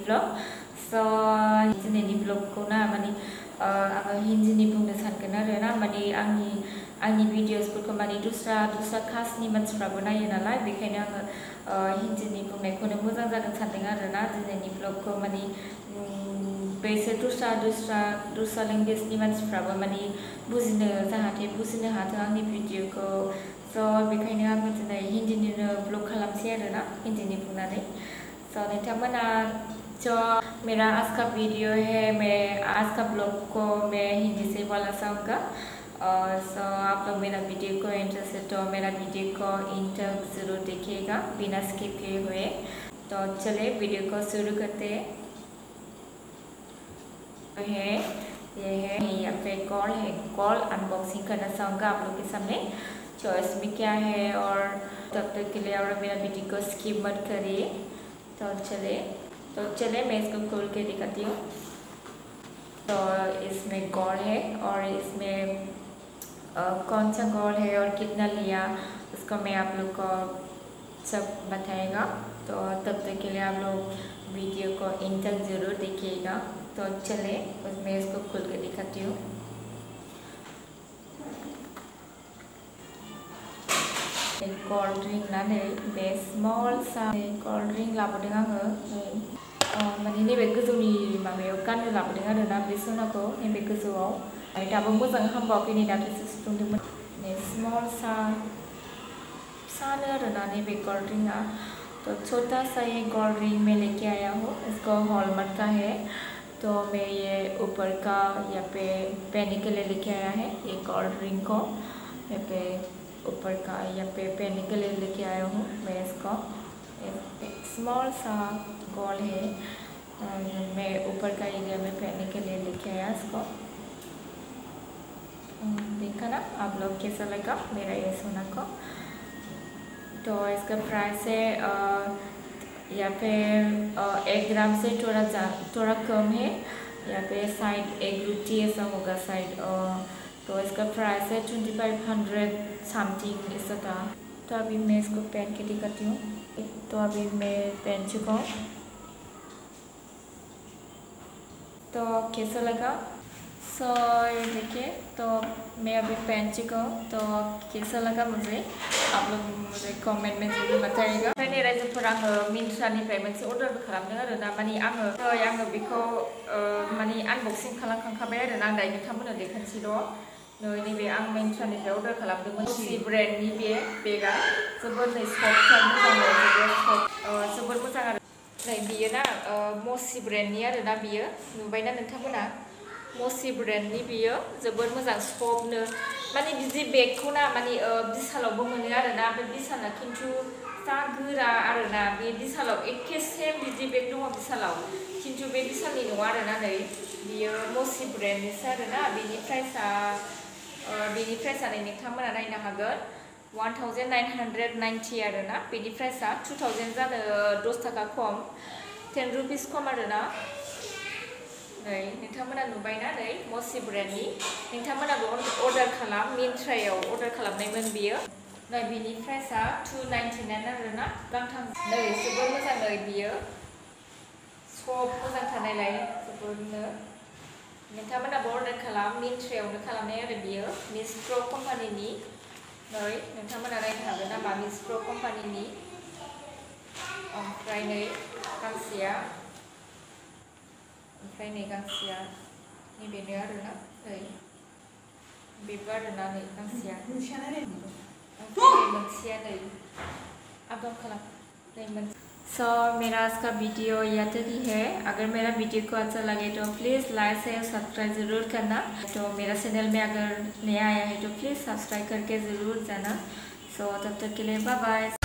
vlog. So दिनैनि vlogखौ ना माने आङो हिन्दीनि बुंनो सानगोन आरो ना माने आंनि भिडिअसफोरखौ माने दस्रा कास्टनि मानसिफ्राबो नायो नालाय बेखायनो आङो हिन्दीनि बुंनायखौनो मोजां जागोन सानदों आरो ना दिनैनि vlogखौ माने बैसोर दस्रा लेंगुवेजनि मानसिफ्राबो माने जाहाथे बुजिनो हाथों आंनि भिडिअखौ स' बेखायनो आङो दिनै हिन्दीनिनो vlog खालामसै आरो ना हिन्दीनि बुंनानै स' नोंथांमोना जो मेरा आज का वीडियो है मैं आज का ब्लॉग को मैं हिंदी से बोलना चाहूँगा सो आप लोग मेरा वीडियो को इंटरेस्ट है तो मेरा वीडियो को इन तक ज़रूर देखिएगा बिना स्किप किए हुए। तो चलिए वीडियो को शुरू करते हैं। ये है यहाँ पे कॉल अनबॉक्सिंग करना चाहूँगा आप लोग के सामने तो इसमें क्या है और तब तक के लिए और मेरा वीडियो को स्किप मत करिए। तो चले मैं इसको खोल के दिखाती हूँ। तो इसमें गोल्ड है और इसमें कौन सा गोल्ड है और कितना लिया उसको मैं आप लोग को सब बताएगा। तो तब तक के लिए आप लोग वीडियो को इन तक ज़रूर देखिएगा। तो चले उसमें इसको खोल के दिखाती हूँ। कोल्ड ड्रिंक लाने बे स्मॉल सा कोल्ड ड्रिंक लाबोदों आङो माने नैबे गोजौनि माबायाव गाननो लाबोदों आरो ना बे सनाखौ नैबे गोजौआव दाबो मोजां हामबावाखै नै दाख्लैसो सुफुंदोंमोन नै स्मॉल सा सानो आरो ना नैबे कोल्ड ड्रिंकआ तो छोटा सा ये कोल्ड ड्रिंक मैं लेके आया हूँ इसको हॉलमार्क का है। तो मैं ये ऊपर का यहाँ पे पहनने के लिए लेके आया है ये कोल्ड ड्रिंक को यहाँ पे ऊपर का यहाँ पे पहनने के लिए लेके आया हूँ मैं इसको स्मॉल सा गोल है मैं ऊपर का एरिया में पहनने के लिए लेके आया इसको। देखा ना आप लोग कैसा लगा मेरा ये सोना को। तो इसका प्राइस है यहाँ पे 1 ग्राम से थोड़ा कम है यहाँ पे साइड 1 रुपये ऐसा होगा साइड तो इसका प्राइस है 2500 समथिंग ऐसा था। तो अभी मैं इसको पहन के दिखाती हूँ। तो अभी मैं पहन चुका हूँ तो कैसा लगा सो ये देखिए तो मैं अभी पहन चुका हूँ तो कैसा लगा मुझे आप लोग मुझे कमेंट में जरूर बताइएगा। ओमफ्राय रायजोफोर आङो मिन्ट्रानिफ्राय मोनसे अर्डार खालामदों आरो ना माने आङो बेखौ माने आनबक्सिं खालामखांखाबाय आरो ना दायो नोंथांमोननो देखायनोसै र' नैबे आं मिन्ट्रानिफ्राय अर्डार खालामदोंमोन मोसि ब्रेन्डनि बे बेगा जोबोद सफ्ट मोजां जोबोद मोजां आरो नै बियो ना मोसि ब्रेन्डनि आरो ना बियो नुबायना नोंथांमोना मोसि ब्रेन्डनि बियो जोबोद मोजां सफ्टनो माने बिदि बेगखौ ना माने बिशालावबो मोनो आरो ना बे बिशाला खिन्थु जा गोरा आरो ना बे बिशालाव एखे सेम बिदि बेग दङ बिशालाव खिन्थु बे बिशालनि नङा आरो ना नै बियो मोसि ब्रेन्डनिसो आरो ना बेनि प्राइसआ नै नोंथांमोना नायनो हागोन 1990 आरो ना बेनि प्राइसआ 2000 जानो 10 थाखा खम 10 रुपिस खम आरो ना नै नोंथांमोना नुबायना नै मोसि ब्रेन्डनि नोंथांमोनाबो अर्डार खालाम मिन्ट्रायाव अर्डार खालामनायमोन बियो नै बिनि प्राइसआ 299 आरो ना गांथाम नै जोबोद मोजां नै बियो सब मोजां थानायलाय जोबोदनो नोंथांमोनाबो अर्डार खालाम मिन्ट्रायावनो खालामनाय आरो बियो मिस प्र कम्पानिनि नै नोंथांमोना नायनो हागोन नामा मिस प्र कम्पानिनि ओमफ्राय नै गांसेया ओमफ्राय नै गांसेया नैबेनो आरो ना नै बेबो आरो ना नै गांसेया ओमफ्राय नै मोनसेया नै आबदाव खालाम नै मोनसे। सो मेरा आज का वीडियो यहाँ तक ही है। अगर मेरा वीडियो को अच्छा लगे तो प्लीज़ लाइक शेयर सब्सक्राइब ज़रूर करना। तो मेरा चैनल में अगर नया आया है तो प्लीज़ सब्सक्राइब करके ज़रूर जाना। सो तब तक के लिए बाय बाय।